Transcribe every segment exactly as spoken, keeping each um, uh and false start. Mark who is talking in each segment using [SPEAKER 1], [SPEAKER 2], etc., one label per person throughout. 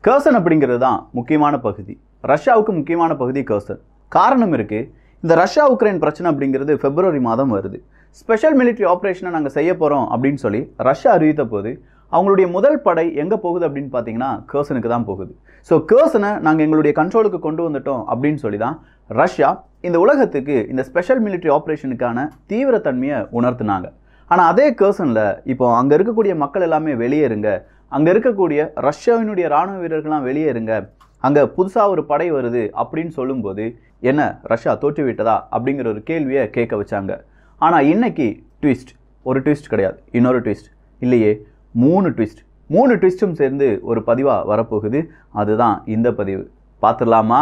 [SPEAKER 1] Curzon அப்படிங்கிறது தான் முக்கியமான பகுதி. ரஷ்யாவுக்கு முக்கியமான பகுதி கர்சன். காரணம் இருக்கு. இந்த ரஷ்யா உக்ரைன் பிரச்சனை அப்படிங்கிறது பிப்ரவரி மாதம் வருது. ஸ்பெஷல் மிலிட்டரி ஆப்ரேஷனை நாங்கள் செய்ய போகிறோம் அப்படின்னு சொல்லி ரஷ்யா அறிவித்த போது அவங்களுடைய முதல் படை எங்கே போகுது அப்படின்னு பார்த்தீங்கன்னா கர்சனுக்கு தான் போகுது. ஸோ கர்சனை நாங்கள் எங்களுடைய கண்ட்ரோலுக்கு கொண்டு வந்துட்டோம் அப்படின்னு சொல்லி தான் ரஷ்யா இந்த உலகத்துக்கு இந்த ஸ்பெஷல் மிலிட்டரி ஆப்ரேஷனுக்கான தீவிரத்தன்மையை உணர்த்தினாங்க. ஆனால் அதே கர்சனில் இப்போ அங்கே இருக்கக்கூடிய மக்கள் எல்லாமே வெளியேறுங்க, அங்கே இருக்கக்கூடிய ரஷ்யாவினுடைய இராணுவ வீரர்கள்லாம் வெளியேறுங்க, அங்கே புதுசாக ஒரு படை வருது அப்படின்னு சொல்லும்போது என்ன ரஷ்யா தோற்றுவிட்டதா அப்படிங்கிற ஒரு கேள்வியை கேட்க வச்சாங்க. ஆனால் இன்னைக்கு ட்விஸ்ட், ஒரு ட்விஸ்ட் கிடையாது, இன்னொரு ட்விஸ்ட் இல்லையே, மூணு ட்விஸ்ட் மூணு ட்விஸ்ட்டும் சேர்ந்து ஒரு பதிவாக வரப்போகுது. அதுதான் இந்த பதிவு. பார்த்துடலாமா?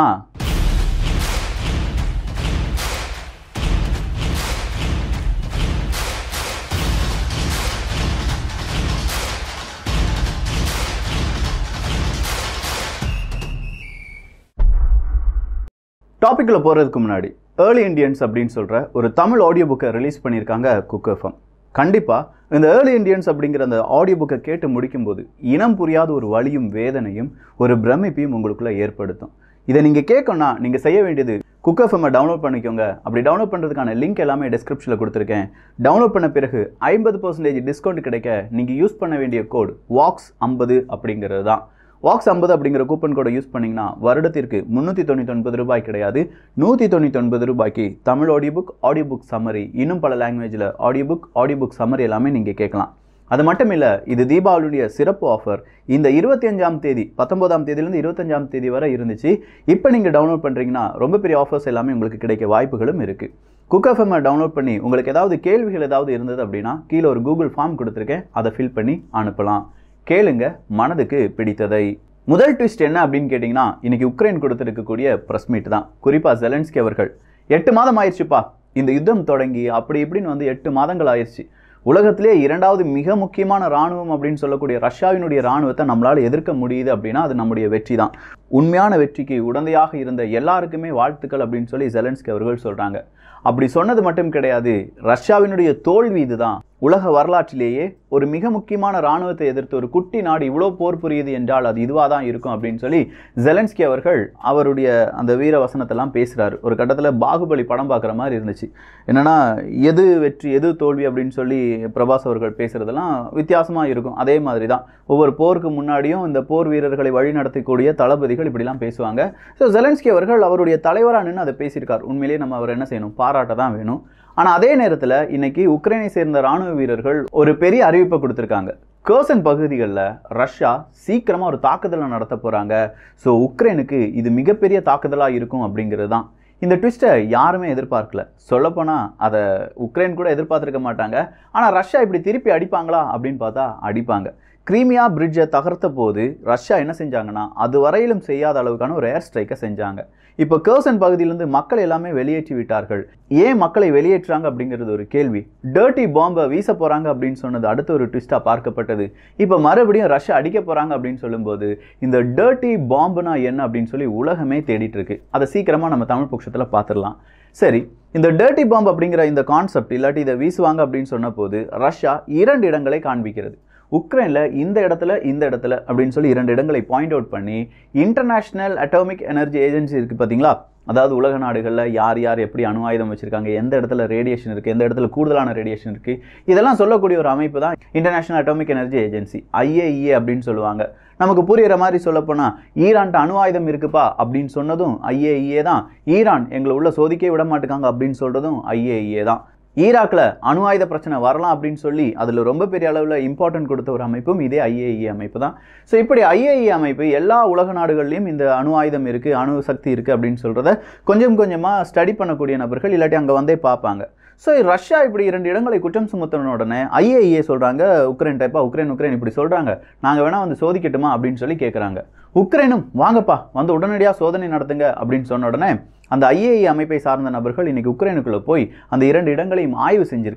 [SPEAKER 1] டாபிக்கில் போகிறதுக்கு முன்னாடி ஏர்லி இண்டியன்ஸ் அப்படின்னு சொல்கிற ஒரு தமிழ் ஆடியோ புக்கை ரிலீஸ் பண்ணியிருக்காங்க குக் எஃப்எம். கண்டிப்பாக இந்த ஏர்லி இண்டியன்ஸ் அப்படிங்கிற அந்த ஆடியோ புக்கை கேட்டு முடிக்கும்போது இனம் புரியாத ஒரு வலியும் வேதனையும் ஒரு பிரமிப்பையும் உங்களுக்குள்ளே ஏற்படுத்தும். இதை நீங்கள் கேட்கணும்னா நீங்கள் செய்ய வேண்டியது குக் எஃப்எம்மை டவுன்லோட் பண்ணிக்கோங்க. அப்படி டவுன்லோட் பண்ணுறதுக்கான லிங்க் எல்லாமே டிஸ்கிரிப்ஷனில் கொடுத்துருக்கேன். டவுன்லோட் பண்ண பிறகு ஐம்பது பர்சன்டேஜ் டிஸ்கவுண்ட் கிடைக்க நீங்கள் யூஸ் பண்ண வேண்டிய கோடு வாக்ஸ் ஐம்பது அப்படிங்கிறது தான். வாக்ஸ் ஐம்பது அப்படிங்கிற கூப்பன் கோடை யூஸ் பண்ணிங்கன்னா வருடத்திற்கு முந்நூற்றி தொண்ணூற்றி ஒன்பது ரூபாய் கிடையாது, நூற்றி தொண்ணூற்றி ஒன்பது ரூபாய்க்கு தமிழ் audio book, audio book summary, இன்னும் பல லாங்குவேஜில் audio book, audio book summary எல்லாமே நீங்கள் கேட்கலாம். அது மட்டும் இல்லை, இது தீபாவளியுடைய சிறப்பு ஆஃபர். இந்த இருபத்தி அஞ்சாம் தேதி பத்தொன்பதாம் தேதியிலேருந்து இருபத்தஞ்சாம் தேதி வரை இருந்துச்சு. இப்போ நீங்கள் டவுன்லோட் பண்ணுறீங்கன்னா ரொம்ப பெரிய ஆஃபர்ஸ் எல்லாமே உங்களுக்கு கிடைக்க வாய்ப்புகளும் இருக்குது. குக் எஃப்எம்மை டவுன்லோட் பண்ணி உங்களுக்கு ஏதாவது கேள்விகள் ஏதாவது இருந்தது அப்படின்னா கீழே ஒரு கூகுள் ஃபார்ம் கொடுத்துருக்கேன், அதை ஃபில் பண்ணி அனுப்பலாம். கேளுங்க மனதுக்கு பிடித்ததை. முதல் ட்விஸ்ட் என்ன அப்படின்னு கேட்டிங்கன்னா, இன்னைக்கு உக்ரைன் கொடுத்துருக்கக்கூடிய ப்ரெஸ் மீட் தான். குறிப்பாக ஜெலன்ஸ்கி அவர்கள் எட்டு மாதம் ஆயிடுச்சுப்பா இந்த யுத்தம் தொடங்கி, அப்படி இப்படின்னு வந்து எட்டு மாதங்கள் ஆயிடுச்சு. உலகத்திலே இரண்டாவது மிக முக்கியமான இராணுவம் அப்படின்னு சொல்லக்கூடிய ரஷ்யாவினுடைய இராணுவத்தை நம்மளால் எதிர்க்க முடியுது அப்படின்னா அது நம்முடைய வெற்றி தான். உண்மையான வெற்றிக்கு உடந்தையாக இருந்த எல்லாருக்குமே வாழ்த்துக்கள் அப்படின்னு சொல்லி ஜெலன்ஸ்கி அவர்கள் சொல்கிறாங்க. அப்படி சொன்னது மட்டும் கிடையாது, ரஷ்யாவினுடைய தோல்வி இதுதான். உலக வரலாற்றிலேயே ஒரு மிக முக்கியமான இராணுவத்தை எதிர்த்து ஒரு குட்டி நாடு இவ்வளோ போர் புரியுது என்றால் அது இதுவாக தான் இருக்கும் அப்படின்னு சொல்லி ஜெலன்ஸ்கி அவர்கள் அவருடைய அந்த வீர வசனத்தெல்லாம் பேசுகிறாரு. ஒரு கட்டத்தில் பாகுபலி படம் பார்க்குற மாதிரி இருந்துச்சு. என்னென்னா எது வெற்றி எது தோல்வி அப்படின்னு சொல்லி பிரபாஸ் அவர்கள் பேசுகிறதெல்லாம் வித்தியாசமாக இருக்கும். அதே மாதிரி தான் ஒவ்வொரு போருக்கு முன்னாடியும் இந்த போர் வீரர்களை வழி நடத்தக்கூடிய தளபதிகள் இப்படிலாம் பேசுவாங்க. ஸோ ஜெலன்ஸ்கி அவர்கள் அவருடைய தலைவராக நின்று அதை பேசியிருக்கார். உண்மையிலேயே நம்ம அவர் என்ன செய்யணும், பாராட்ட தான் வேணும். ஆனால் அதே நேரத்தில் இன்னைக்கு உக்ரைனை சேர்ந்த இராணுவ வீரர்கள் ஒரு பெரிய அறிவிப்பை கொடுத்துருக்காங்க. கர்சன் பகுதிகளில் ரஷ்யா சீக்கிரமாக ஒரு தாக்குதலை நடத்த போகிறாங்க. ஸோ உக்ரைனுக்கு இது மிகப்பெரிய தாக்குதலாக இருக்கும் அப்படிங்கிறது தான். இந்த ட்விஸ்ட்டை யாருமே எதிர்பார்க்கல. சொல்லப்போனால் அதை உக்ரைன் கூட எதிர்பார்த்துருக்க மாட்டாங்க. ஆனால் ரஷ்யா இப்படி திருப்பி அடிப்பாங்களா அப்படின்னு பார்த்தா அடிப்பாங்க. கிரீமியா பிரிட்ஜை தகர்த்த போது ரஷ்யா என்ன செஞ்சாங்கன்னா அது வரையிலும் செய்யாத அளவுக்கான ஒரு ஏர் ஸ்ட்ரைக்கை செஞ்சாங்க. இப்போ கர்சன் பகுதியிலிருந்து மக்கள் எல்லாமே வெளியேற்றி விட்டார்கள். ஏன் மக்களை வெளியேற்றாங்க அப்படிங்கிறது ஒரு கேள்வி. டர்ட்டி பாம்பை வீச போகிறாங்க அப்படின்னு சொன்னது அடுத்த ஒரு ட்விஸ்ட்டாக பார்க்கப்பட்டது. இப்போ மறுபடியும் ரஷ்யா அடிக்க போகிறாங்க அப்படின்னு சொல்லும்போது இந்த டர்ட்டி பாம்புனா என்ன அப்படின்னு சொல்லி உலகமே தேடிட்டு இருக்கு. அதை சீக்கிரமாக நம்ம தமிழ் பட்சத்தில் பார்த்துடலாம். சரி, இந்த டர்ட்டி பாம்பு அப்படிங்கிற இந்த கான்செப்ட் இல்லாட்டி இதை வீசுவாங்க அப்படின்னு சொன்ன போது ரஷ்யா இரண்டு இடங்களை காண்பிக்கிறது. உக்ரைனில் இந்த இடத்துல இந்த இடத்துல அப்படின்னு சொல்லி இரண்டு இடங்களை பாயிண்ட் அவுட் பண்ணி இன்டர்நேஷ்னல் அட்டாமிக் எனர்ஜி ஏஜென்சி இருக்குது பார்த்தீங்களா, அதாவது உலக நாடுகளில் யார் யார் எப்படி அணு ஆயுதம் வச்சுருக்காங்க, எந்த இடத்துல ரேடியேஷன் இருக்குது, எந்த இடத்துல கூடுதலான ரேடியேஷன் இருக்குது, இதெல்லாம் சொல்லக்கூடிய ஒரு அமைப்பு தான் international atomic energy agency, IAEA அப்படின்னு சொல்லுவாங்க. நமக்கு புரிகிற மாதிரி சொல்லப்போனால் ஈரான்ட்ட அணு ஆயுதம் இருக்குப்பா அப்படின்னு சொன்னதும் ஐஏஇஏ தான். ஈரான் எங்களை உள்ள சோதிக்கவே விட மாட்டுக்காங்க அப்படின்னு சொல்கிறதும் ஐஏஇஏ தான். ஈராக்கில் அணு ஆயுத பிரச்சனை வரலாம் அப்படின்னு சொல்லி அதில் ரொம்ப பெரிய அளவில் இம்பார்ட்டன்ட் கொடுத்த ஒரு அமைப்பும் இதே ஐஏஇஏ அமைப்பு தான். ஸோ இப்படி ஐஏஇஏ அமைப்பு எல்லா உலக நாடுகள்லையும் இந்த அணு ஆயுதம் இருக்குது, அணு சக்தி இருக்குது அப்படின்னு சொல்கிறத கொஞ்சம் கொஞ்சமாக ஸ்டடி பண்ணக்கூடிய நபர்கள் இல்லாட்டி அங்கே வந்தே பார்ப்பாங்க. ஸோ ரஷ்யா இப்படி இரண்டு இடங்களை குற்றம் சுமத்தின உடனே ஐஏஇஏ சொல்கிறாங்க உக்ரைன் டைப்பா உக்ரைன் உக்ரைன் இப்படி சொல்கிறாங்க, நாங்கள் வேணால் வந்து சோதிக்கட்டுமா அப்படின்னு சொல்லி கேட்குறாங்க. உக்ரைனும் வாங்கப்பா வந்து உடனடியாக சோதனை நடத்துங்க அப்படின்னு சொன்ன உடனே அந்த ஐஏஇஏ அமைப்பை சார்ந்த நபர்கள் இன்னைக்கு உக்ரைனுக்குள்ளே போய் அந்த இரண்டு இடங்களையும் ஆய்வு செஞ்சுருக்காங்க.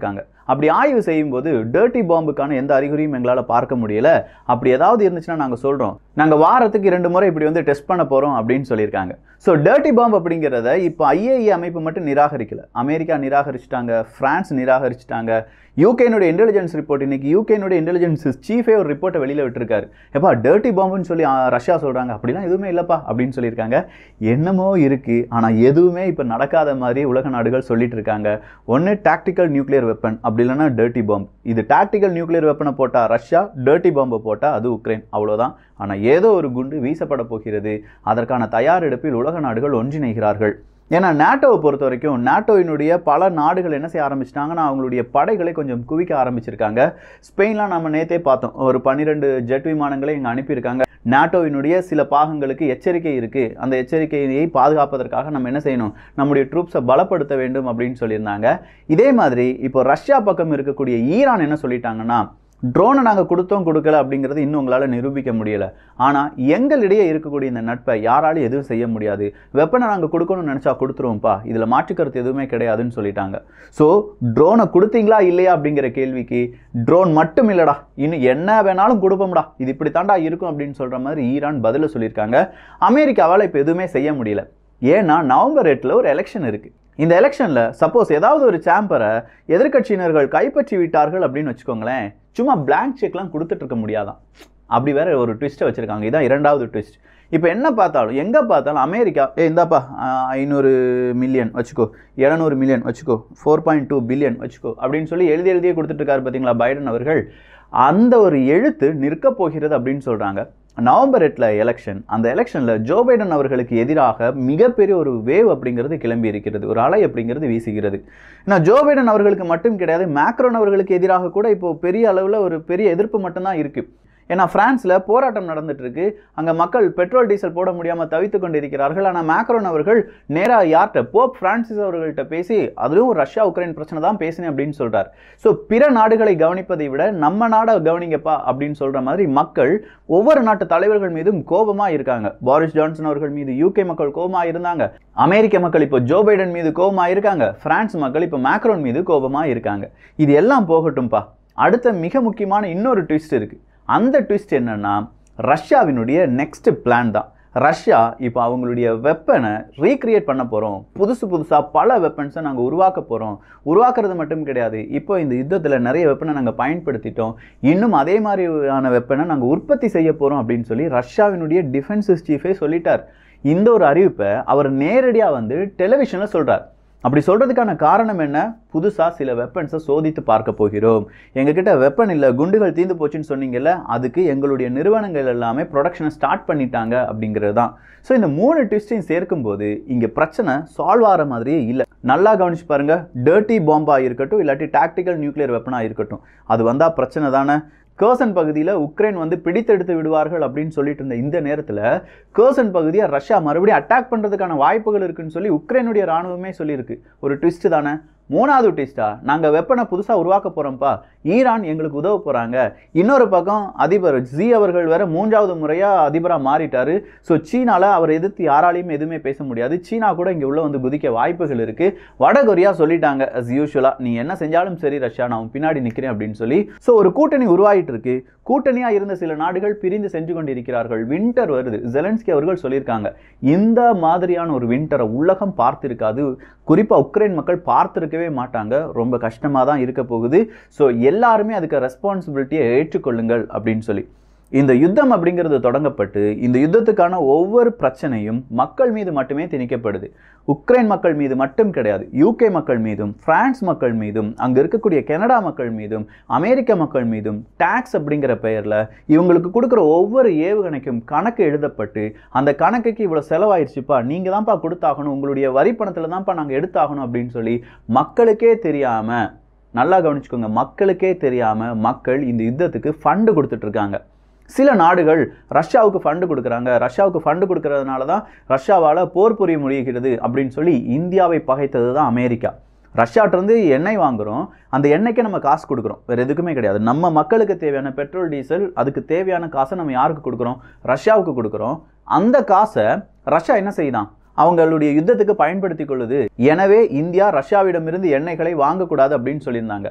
[SPEAKER 1] அப்படி ஆய்வு செய்யும்போது டர்ட்டி பாம்புக்கான எந்த அறிகுறியும் எங்களால் பார்க்க முடியல. அப்படி ஏதாவது இருந்துச்சுன்னா நாங்கள் சொல்கிறோம், நாங்கள் வாரத்துக்கு இரண்டு முறை இப்படி வந்து டெஸ்ட் பண்ண போகிறோம் அப்படின்னு சொல்லியிருக்காங்க. ஸோ டர்ட்டி பாம்பு அப்படிங்கிறத இப்போ ஐஏஇ அமைப்பு மட்டும் நிராகரிக்கல, அமெரிக்கா நிராகரிச்சிட்டாங்க, பிரான்ஸ் நிராகரிச்சிட்டாங்க. யூகேனுடைய இன்டெலிஜென்ஸ் ரிப்போர்ட், இன்னைக்கு யூகேனுடைய இன்டெலிஜென்ஸ் சீஃபே ஒரு ரிப்போர்ட்டை வெளியில் விட்டுருக்காரு. எப்பா டர்ட்டி பாம்புன்னு சொல்லி ரஷ்யா சொல்கிறாங்க, அப்படிலாம் எதுவுமே இல்லைப்பா அப்படின்னு சொல்லியிருக்காங்க. என்னமோ இருக்குது, ஆனால் எதுவுமே இப்போ நடக்காத மாதிரி உலக நாடுகள் சொல்லிட்டு இருக்காங்க. ஒன்று டாக்டிக்கல் நியூக்ளியர் வெப்பன், அப்படி இல்லைன்னா டர்ட்டி பாம்பு. இது டாக்டிக்கல் நியூக்ளியர் வெப்பனை போட்டால் ரஷ்யா, டர்ட்டி பாம்பை போட்டால் அது உக்ரைன், அவ்வளோதான். ஆனால் ஏதோ ஒரு குண்டு வீசப்பட போகிறது. அதற்கான தயாரெடுப்பில் உலக நாடுகள் ஒன்றிணைகிறார்கள். ஏன்னா நாட்டோவை பொறுத்த வரைக்கும் நாட்டோவினுடைய பல நாடுகள் என்ன செய்ய ஆரம்பிச்சிட்டாங்கன்னா அவங்களுடைய படைகளை கொஞ்சம் குவிக்க ஆரம்பிச்சிருக்காங்க. ஸ்பெயின்லாம் நம்ம நேற்றே பார்த்தோம், ஒரு பன்னிரெண்டு ஜெட் விமானங்களை இங்கே அனுப்பியிருக்காங்க. நாட்டோவினுடைய சில பாகங்களுக்கு எச்சரிக்கை இருக்குது, அந்த எச்சரிக்கையை பாதுகாப்பதற்காக நம்ம என்ன செய்யணும், நம்முடைய ட்ரூப்ஸை பலப்படுத்த வேண்டும் அப்படின்னு சொல்லியிருந்தாங்க. இதே மாதிரி இப்போ ரஷ்யா பக்கம் இருக்கக்கூடிய ஈரான் என்ன சொல்லிட்டாங்கன்னா, ட்ரோனை நாங்கள் கொடுத்தோம் கொடுக்கல அப்படிங்கிறது இன்னும் உங்களால் நிரூபிக்க முடியலை. ஆனால் எங்களிடையே இருக்கக்கூடிய இந்த நட்பை யாராலும் எதுவும் செய்ய முடியாது. வெப்பனை நாங்கள் கொடுக்கணும்னு நினச்சா கொடுத்துருவோம்ப்பா, இதில் மாற்றுக்கருத்து எதுவுமே கிடையாதுன்னு சொல்லிட்டாங்க. ஸோ ட்ரோனை கொடுத்தீங்களா இல்லையா அப்படிங்கிற கேள்விக்கு ட்ரோன் மட்டும் இல்லைடா, இன்னும் என்ன வேணாலும் கொடுப்போம்டா, இது இப்படி தாண்டா இருக்கும் அப்படின்னு சொல்கிற மாதிரி ஈரான் பதில சொல்லியிருக்காங்க. அமெரிக்காவால் இப்போ எதுவுமே செய்ய முடியல. ஏன்னா நவம்பர் எட்டில் ஒரு எலெக்ஷன் இருக்குது. இந்த எலெக்ஷனில் சப்போஸ் ஏதாவது ஒரு சாம்பரை எதிர்கட்சியினர்கள் கைப்பற்றி விட்டார்கள் அப்படின்னு வச்சுக்கோங்களேன், சும்மா பிளாங்க் செக்லாம் கொடுத்துட்டு இருக்க முடியாதான். அப்படி வேற ஒரு ட்விஸ்ட்டை வச்சுருக்காங்க. இதுதான் இரண்டாவது ட்விஸ்ட். இப்போ என்ன பார்த்தாலும் எங்கே பார்த்தாலும் அமெரிக்கா, ஏ இந்தாப்பா ஐநூறு மில்லியன் வச்சுக்கோ, எழுநூறு மில்லியன் வச்சுக்கோ, ஃபோர் பாயிண்ட் டூ பில்லியன் வச்சுக்கோ அப்படின்னு சொல்லி எழுதி எழுதியே கொடுத்துட்ருக்காரு பார்த்தீங்களா பைடன் அவர்கள். அந்த ஒரு எழுத்து நிற்க போகிறது அப்படின்னு சொல்கிறாங்க. நவம்பர் எட்டில் எலெக்ஷன். அந்த எலெக்ஷனில் ஜோ பைடன் அவர்களுக்கு எதிராக மிகப்பெரிய ஒரு வேவ் அப்படிங்கிறது கிளம்பி இருக்கிறது, ஒரு அலை அப்படிங்கிறது வீசுகிறது. நான் ஜோ பைடன் அவர்களுக்கு மட்டும் கிடையாது, மேக்ரோன் அவர்களுக்கு எதிராக கூட இப்போ பெரிய அளவில் ஒரு பெரிய எதிர்ப்பு மட்டும்தான் இருக்குது. ஏன்னா பிரான்ஸில் போராட்டம் நடந்துட்டு இருக்கு, அங்கே மக்கள் பெட்ரோல் டீசல் போட முடியாமல் தவித்து கொண்டு இருக்கிறார்கள். ஆனால் மேக்ரோன் அவர்கள் நேராக யார்கிட்ட, போப் பிரான்சிஸ் அவர்கள்ட்ட பேசி அதுவும் ரஷ்யா உக்ரைன் பிரச்சனை தான் பேசினேன் அப்படின்னு சொல்கிறார். ஸோ பிற நாடுகளை கவனிப்பதை விட நம்ம நாடை கவனிங்கப்பா அப்படின்னு சொல்கிற மாதிரி மக்கள் ஒவ்வொரு நாட்டு தலைவர்கள் மீதும் கோபமாக இருக்காங்க. பாரிஸ் ஜான்சன் அவர்கள் மீது யூகே மக்கள் கோபமாக இருந்தாங்க, அமெரிக்க மக்கள் இப்போ ஜோ பைடன் மீது கோபமாக இருக்காங்க, பிரான்ஸ் மக்கள் இப்போ மேக்ரோன் மீது கோபமாக இருக்காங்க. இது எல்லாம் போகட்டும்பா, அடுத்த மிக முக்கியமான இன்னொரு ட்விஸ்ட் இருக்குது. அந்த ட்விஸ்ட் என்னன்னா ரஷ்யாவினுடைய நெக்ஸ்ட் பிளான் தான். ரஷ்யா இப்போ அவங்களுடைய வெப்பனை ரீக்ரியேட் பண்ண போகிறோம், புதுசு புதுசாக பல வெப்பன்ஸை நாங்கள் உருவாக்க போகிறோம். உருவாக்குறது மட்டும் கிடையாது, இப்போ இந்த யுத்தத்தில் நிறைய வெப்பனை நாங்கள் பயன்படுத்திட்டோம், இன்னும் அதே மாதிரியான வெப்பனை நாங்கள் உற்பத்தி செய்ய போகிறோம் அப்படின்னு சொல்லி ரஷ்யாவினுடைய டிஃபென்ஸ் சீஃபே சொல்லிட்டார். இந்த ஒரு அறிவிப்பை அவர் நேரடியாக வந்து டெலிவிஷனில் சொல்கிறார். அப்படி சொல்கிறதுக்கான காரணம் என்ன, புதுசாக சில வெப்பன்ஸை சோதித்து பார்க்க போகிறோம். எங்ககிட்ட வெப்பன் இல்லை, குண்டுகள் தீர்ந்து போச்சுன்னு சொன்னீங்கல்ல, அதுக்கு எங்களுடைய நிறுவனங்கள் எல்லாமே ப்ரொடக்ஷனை ஸ்டார்ட் பண்ணிட்டாங்க அப்படிங்கிறது தான். ஸோ இந்த மூணு ட்விஸ்டையும் சேர்க்கும்போது இங்கே பிரச்சனை சால்வ் ஆகிற மாதிரியே இல்லை. நல்லா கவனிச்சு பாருங்கள், டர்ட்டி பாம்பாக இருக்கட்டும் இல்லாட்டி டாக்டிக்கல் நியூக்ளியர் வெப்பனாக இருக்கட்டும், அது வந்தால் பிரச்சனை தானே. கர்சன் பகுதியில் உக்ரைன் வந்து பிடித்தெடுத்து விடுவார்கள் அப்படின்னு சொல்லிட்டு இருந்த இந்த நேரத்தில் கர்சன் பகுதியை ரஷ்யா மறுபடியும் அட்டாக் பண்ணுறதுக்கான வாய்ப்புகள் இருக்குன்னு சொல்லி உக்ரைனுடைய ராணுவமே சொல்லியிருக்கு. ஒரு ட்விஸ்ட் தானே. மூணாவது ட்விஸ்டா, நாங்கள் வெப்பனை புதுசாக உருவாக்க போகிறோம்ப்பா, ஈரான் எங்களுக்கு உதவ போகிறாங்க. இன்னொரு பக்கம் அதிபர் ஜி அவர்கள் வேற மூன்றாவது முறையாக அதிபராக மாறிட்டார். ஸோ சீனாவில் அவர் எதிர்த்து யாராலையும் எதுவுமே பேச முடியாது. சீனா கூட இங்கே உள்ள வந்து குதிக்க வாய்ப்புகள் இருக்குது. வடகொரியா சொல்லிட்டாங்க அஸ் யூஷுவலாக, நீ என்ன செஞ்சாலும் சரி ரஷ்யா, நான் பின்னாடி நிற்கிறேன் அப்படின்னு சொல்லி. ஸோ ஒரு கூட்டணி உருவாகிட்டு இருக்கு. கூட்டணியாக இருந்த சில நாடுகள் பிரிந்து சென்று கொண்டிருக்கிறார்கள். வின்டர் வருது, ஜெலன்ஸ்கி அவர்கள் சொல்லியிருக்காங்க. இந்த மாதிரியான ஒரு வின்டரை உலகம் பார்த்திருக்காது, குறிப்பாக உக்ரைன் மக்கள் பார்த்துருக்கவே மாட்டாங்க. ரொம்ப கஷ்டமாக தான் இருக்க போகுது. ஸோ எல்லாருமே அதுக்கு ரெஸ்பான்சிபிலிட்டியை ஏற்றுக்கொள்ளுங்கள் அப்படின்னு சொல்லி இந்த யுத்தம் அப்படிங்கிறது தொடங்கப்பட்டு இந்த யுத்தத்துக்கான ஒவ்வொரு பிரச்சனையும் மக்கள் மீது மட்டுமே திணிக்கப்படுது. உக்ரைன் மக்கள் மீது மட்டும் கிடையாது, யூகே மக்கள் மீதும், பிரான்ஸ் மக்கள் மீதும், அங்கே இருக்கக்கூடிய கனடா மக்கள் மீதும், அமெரிக்க மக்கள் மீதும் டாக்ஸ் அப்படிங்கிற பெயரில் இவங்களுக்கு கொடுக்குற ஒவ்வொரு ஏவுகணைக்கும் கணக்கு எழுதப்பட்டு அந்த கணக்குக்கு இவ்வளோ செலவாயிடுச்சுப்பா, நீங்கள் தான்ப்பா கொடுத்தாகணும், உங்களுடைய வரி பணத்தில் தான்ப்பா நாங்கள் எடுத்தாகணும் அப்படின்னு சொல்லி மக்களுக்கே தெரியாமல், நல்லா கவனிச்சுக்கோங்க, மக்களுக்கே தெரியாமல் மக்கள் இந்த யுத்தத்துக்கு ஃபண்டு கொடுத்துட்டு இருக்காங்க. சில நாடுகள் ரஷ்யாவுக்கு ஃபண்டு கொடுக்குறாங்க, ரஷ்யாவுக்கு ஃபண்டு கொடுக்கறதுனால தான் ரஷ்யாவால் போர் புரிய முடிகிறது அப்படின்னு சொல்லி இந்தியாவை பகைத்தது தான் அமெரிக்கா. ரஷ்யாட்டிருந்து எண்ணெய் வாங்குகிறோம், அந்த எண்ணெய்க்கே நம்ம காசு கொடுக்குறோம், வேறு எதுக்குமே கிடையாது. நம்ம மக்களுக்கு தேவையான பெட்ரோல் டீசல் அதுக்கு தேவையான காசை நம்ம யாருக்கு கொடுக்குறோம், ரஷ்யாவுக்கு கொடுக்குறோம். அந்த காசை ரஷ்யா என்ன செய்யுதான், அவங்களுடைய யுத்தத்துக்கு பயன்படுத்தி கொள்ளுது. எனவே இந்தியா ரஷ்யாவிடமிருந்து எண்ணெய்களை வாங்கக்கூடாது அப்படின்னு சொல்லியிருந்தாங்க.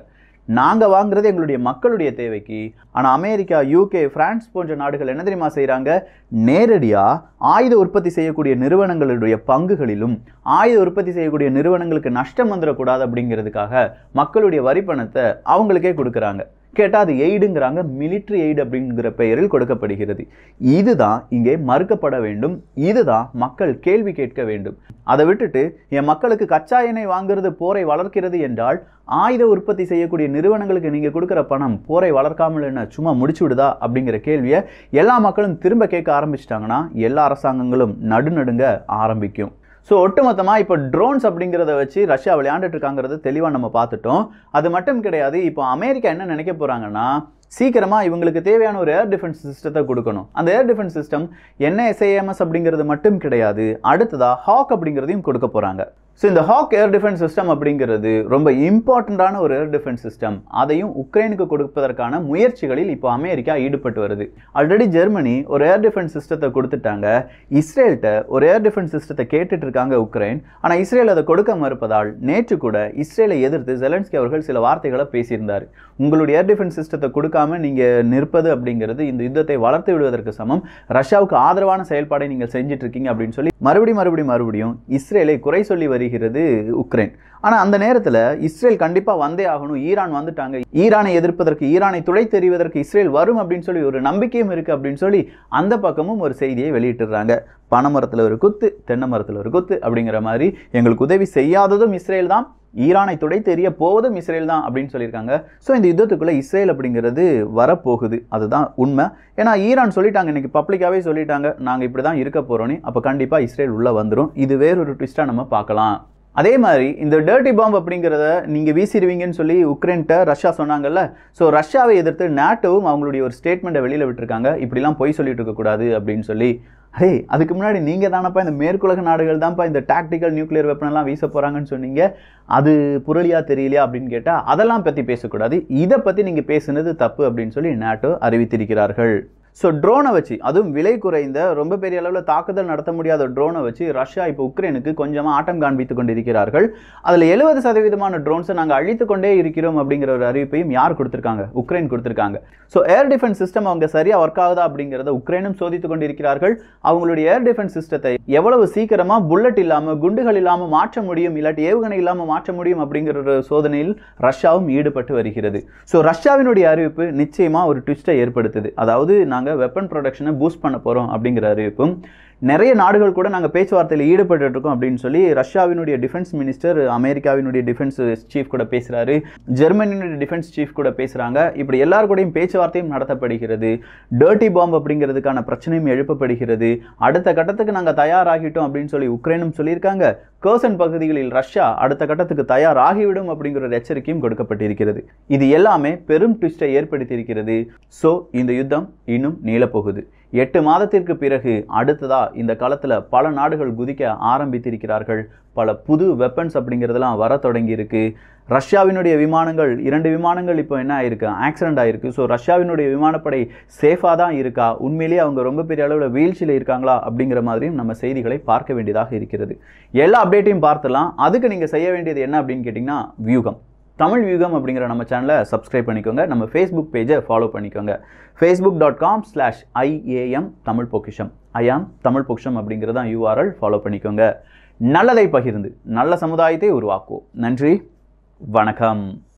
[SPEAKER 1] நாங்கள் வாங்குறது எங்களுடைய மக்களுடைய தேவைக்கு. ஆனால் அமெரிக்கா, யூகே, பிரான்ஸ் போன்ற நாடுகள் என்ன தெரியுமா செய்கிறாங்க? நேரடியாக ஆயுத உற்பத்தி செய்யக்கூடிய நிறுவனங்களுடைய பங்குகளிலும் ஆயுத உற்பத்தி செய்யக்கூடிய நிறுவனங்களுக்கு நஷ்டம் வந்துடக்கூடாது அப்படிங்கிறதுக்காக மக்களுடைய வரி பணத்தை அவங்களுக்கே கொடுக்குறாங்க. கேட்டால் அது எய்டுங்கிறாங்க. மிலிட்ரி எய்டு அப்படிங்கிற பெயரில் கொடுக்கப்படுகிறது. இதுதான் இங்கே மறுக்கப்பட வேண்டும். இதுதான் மக்கள் கேள்வி கேட்க வேண்டும். அதை விட்டுட்டு என் மக்களுக்கு கச்சா எண்ணெய் வாங்குறது போரை வளர்க்கிறது என்றால் ஆயுத உற்பத்தி செய்யக்கூடிய நிறுவனங்களுக்கு நீங்கள் கொடுக்குற பணம் போரை வளர்க்காமல் என்ன சும்மா முடிச்சு விடுதா அப்படிங்கிற கேள்வியை எல்லா மக்களும் திரும்ப கேட்க ஆரம்பிச்சிட்டாங்கன்னா எல்லா அரசாங்கங்களும் நடுநடுங்க ஆரம்பிக்கும். ஸோ ஒட்டுமொத்தமாக இப்போ ட்ரோன்ஸ் அப்படிங்கிறத வச்சு ரஷ்யா விளையாண்டுட்டு இருக்காங்கிறது தெளிவாக நம்ம பார்த்துட்டோம். அது மட்டும் கிடையாது, இப்போ அமெரிக்கா என்ன நினைக்க போகிறாங்கன்னா, சீக்கிரமாக இவங்களுக்கு தேவையான ஒரு ஏர் டிஃபென்ஸ் சிஸ்டத்தை கொடுக்கணும். அந்த ஏர் டிஃபென்ஸ் சிஸ்டம் என்ன எஸ்ஏஎம்எஸ் அப்படிங்கிறது மட்டும் கிடையாது, அடுத்ததாக ஹாக் அப்படிங்கிறதையும் கொடுக்க போகிறாங்க. ஸோ இந்த ஹாக் ஏர் டிஃபென்ஸ் சிஸ்டம் அப்படிங்கிறது ரொம்ப இம்பார்ட்டண்ட்டான ஒரு ஏர் டிஃபென்ஸ் சிஸ்டம். அதையும் உக்ரைனுக்கு கொடுப்பதற்கான முயற்சிகளில் இப்போ அமெரிக்கா ஈடுபட்டு வருது. ஆல்ரெடி ஜெர்மனி ஒரு ஏர் டிஃபென்ஸ் சிஸ்டத்தை கொடுத்துட்டாங்க. இஸ்ரேல்கிட்ட ஒரு ஏர் டிஃபென்ஸ் சிஸ்டத்தை கேட்டுட்டு இருக்காங்க உக்ரைன். ஆனால் இஸ்ரேல் அதை கொடுக்க மறுப்பதால் நேற்று கூட இஸ்ரேலை எதிர்த்து ஜெலன்ஸ்கி அவர்கள் சில வார்த்தைகளை பேசியிருந்தார். உங்களுடைய ஏர் டிஃபென்ஸ் சிஸ்டத்தை கொடுக்காம நீங்கள் நிற்பது அப்படிங்கிறது இந்த யுத்தத்தை வளர்த்து விடுவதற்கு சமம். ரஷ்யாவுக்கு ஆதரவான செயல்பாடை நீங்கள் செஞ்சுட்டு இருக்கீங்க அப்படின்னு சொல்லி மறுபடியும் மறுபடியும் மறுபடியும் இஸ்ரேலை குறை சொல்லி வருகிறது உக்ரைன். ஆனால் அந்த நேரத்தில் இஸ்ரேல் கண்டிப்பாக வந்தே ஆகணும், ஈரான் வந்துட்டாங்க, ஈரானை எதிர்ப்பதற்கு, ஈரானை துடை தெரிவதற்கு இஸ்ரேல் வரும் அப்படின்னு சொல்லி ஒரு நம்பிக்கையும் இருக்குது அப்படின்னு சொல்லி அந்த பக்கமும் ஒரு செய்தியை வெளியிட்டுறாங்க. பனை மரத்தில் ஒரு குத்து, தென்னை மரத்தில் ஒரு குத்து அப்படிங்கிற மாதிரி எங்களுக்கு உதவி செய்யாததும் இஸ்ரேல் தான், ஈரானை துடை தெரிய போவதும் இஸ்ரேல் தான் அப்படின்னு சொல்லியிருக்காங்க. ஸோ இந்த யுத்தத்துக்குள்ளே இஸ்ரேல் அப்படிங்கிறது வரப்போகுது, அதுதான் உண்மை. ஏன்னா ஈரான் சொல்லிட்டாங்க, இன்னைக்கு பப்ளிக்காகவே சொல்லிட்டாங்க, நாங்கள் இப்படி தான் இருக்க போகிறோன்னு. அப்போ கண்டிப்பாக இஸ்ரேல் உள்ளே வந்துடும். இது வேறொரு ட்விஸ்ட்டாக நம்ம பார்க்கலாம். அதே மாதிரி இந்த டர்ட்டி பாம்பு அப்படிங்கிறத நீங்கள் வீசிடுவீங்கன்னு சொல்லி உக்ரைன்கிட்ட ரஷ்யா சொன்னாங்கல்ல. ஸோ ரஷ்யாவை எதிர்த்து நாட்டோவும் அவங்களுடைய ஒரு ஸ்டேட்மெண்ட்டை வெளியில் விட்டுருக்காங்க, இப்படிலாம் பொய் சொல்லிட்டு இருக்கக்கூடாது அப்படின்னு சொல்லி. ஹே, அதுக்கு முன்னாடி நீங்கள் தானப்பா இந்த மேற்குலக நாடுகள் தான்ப்பா இந்த டாக்டிக்கல் நியூக்ளியர் வெப்பனெல்லாம் வீச போகிறாங்கன்னு சொன்னீங்க, அது புரளியா தெரியலையா அப்படின்னு கேட்டால் அதெல்லாம் பற்றி பேசக்கூடாது, இதை பற்றி நீங்கள் பேசுனது தப்பு அப்படின்னு சொல்லி நாட்டோ அறிவித்திருக்கிறார்கள். ஸோ ட்ரோனை வச்சு, அதுவும் விலை குறைந்த ரொம்ப பெரிய அளவில் தாக்குதல் நடத்த முடியாத ட்ரோனை வச்சு ரஷ்யா இப்போ உக்ரைனுக்கு கொஞ்சமாக ஆட்டம் காண்பித்து கொண்டிருக்கிறார்கள். அதில் எழுபது சதவீதமான ட்ரோன்ஸை நாங்கள் அழித்து கொண்டே இருக்கிறோம் அப்படிங்கிற ஒரு அறிவிப்பையும் யார் கொடுத்துருக்காங்க? உக்ரைன் கொடுத்துருக்காங்க. ஸோ ஏர் டிஃபென்ஸ் சிஸ்டம் அவங்க சரியாக ஒர்க் ஆகுதா அப்படிங்கிறத உக்ரைனும் சோதித்து கொண்டிருக்கிறார்கள். அவங்களுடைய ஏர் டிஃபென்ஸ் சிஸ்டத்தை எவ்வளவு சீக்கிரமாக புல்லட் இல்லாமல், குண்டுகள் இல்லாமல் மாற்ற முடியும், இல்லாட்டி ஏவுகணை இல்லாமல் மாற்ற முடியும் அப்படிங்கிற ஒரு சோதனையில் ரஷ்யாவும் ஈடுபட்டு வருகிறது. ஸோ ரஷ்யாவினுடைய அறிவிப்பு நிச்சயமாக ஒரு ட்விஸ்ட்டை ஏற்படுத்துது. அதாவது நாங்கள் வெப்பன் ப்ரொடக்ஷனை பூஸ்ட் பண்ண போகிறோம் அப்படிங்கிற அறிவிப்பும், நிறைய நாடுகள் கூட நாங்கள் பேச்சுவார்த்தையில் ஈடுபட்டு இருக்கோம் அப்படின்னு சொல்லி ரஷ்யாவினுடைய டிஃபென்ஸ் மினிஸ்டர் அமெரிக்காவினுடைய டிஃபென்ஸ் சீஃப் கூட பேசுகிறாரு, ஜெர்மனியினுடைய டிஃபென்ஸ் சீஃப் கூட பேசுகிறாங்க. இப்படி எல்லாரு கூடயும் பேச்சுவார்த்தையும் நடத்தப்படுகிறது. டர்ட்டி பாம்பு அப்படிங்கிறதுக்கான பிரச்சனையும் எழுப்பப்படுகிறது. அடுத்த கட்டத்துக்கு நாங்கள் தயாராகிட்டோம் அப்படின்னு சொல்லி உக்ரைனும் சொல்லியிருக்காங்க. கர்சன் பகுதிகளில் ரஷ்யா அடுத்த கட்டத்துக்கு தயாராகிவிடும் அப்படிங்கிற ஒரு எச்சரிக்கையும் கொடுக்கப்பட்டிருக்கிறது. இது எல்லாமே பெரும் ட்விஸ்டை ஏற்படுத்தியிருக்கிறது. ஸோ இந்த யுத்தம் இன்னும் நீளப்போகுது. எட்டு மாதத்திற்கு பிறகு அடுத்ததா இந்த காலத்தில் பல நாடுகள் குதிக்க ஆரம்பித்திருக்கிறார்கள். பல புது வெப்பன்ஸ் அப்படிங்கிறதுலாம் வர தொடங்கி இருக்கு. ரஷ்யாவினுடைய விமானங்கள், இரண்டு விமானங்கள் இப்போ என்ன ஆயிருக்கு, ஆக்சிடென்ட் ஆயிருக்கு. ஸோ ரஷ்யாவினுடைய விமானப்படை சேஃபாக தான் இருக்கா, உண்மையிலேயே அவங்க ரொம்ப பெரிய அளவில் வீழ்ச்சியில் இருக்காங்களா அப்படிங்கிற மாதிரியும் நம்ம செய்திகளை பார்க்க வேண்டியதாக இருக்கிறது. எல்லா அப்டேட்டையும் பார்த்துலாம். அதுக்கு நீங்கள் செய்ய வேண்டியது என்ன அப்படின்னு கேட்டிங்கன்னா, வியூகம் தமிழ் வியூகம் அப்படிங்கிற நம்ம சேனலை சப்ஸ்கிரைப் பண்ணிக்கோங்க. நம்ம ஃபேஸ்புக் பேஜை ஃபாலோ பண்ணிக்கோங்க. Facebook dot com slash I am Tamil பொக்கிஷம், ஐயாம் தமிழ் பொக்கிஷம் அப்படிங்கிறது தான் யூஆர்எல். ஃபாலோ பண்ணிக்கோங்க. நல்லதை பகிர்ந்து நல்ல சமுதாயத்தை உருவாக்குவோம். நன்றி, வணக்கம்.